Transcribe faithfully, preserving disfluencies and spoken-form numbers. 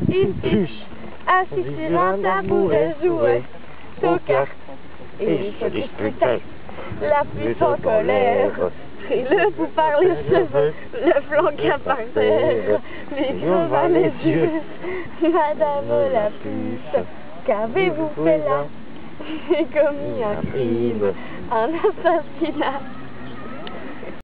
une puce, assis sur un tabouret, jouait aux cartes et se disputait. La puce en colère, prit le bout par les cheveux, le flanqua par terre, lui creva les yeux. Madame la puce, qu'avez-vous fait là? J'ai commis un crime, un assassinat.